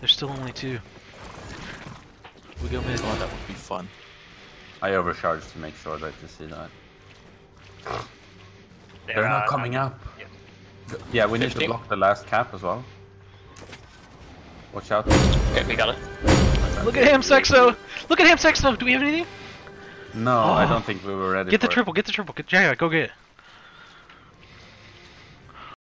There's still only 2. We go mid. Oh, that would be fun. I overcharged to make sure that you see that. They're not coming up. Yeah. Yeah, we need to 15. block the last cap as well. Watch out. Okay, we got it. Look at him, Sexo! Look at him, Sexo! Do we have anything? No, I don't think we were ready Get the for it. triple, get the triple. Yeah, go get it.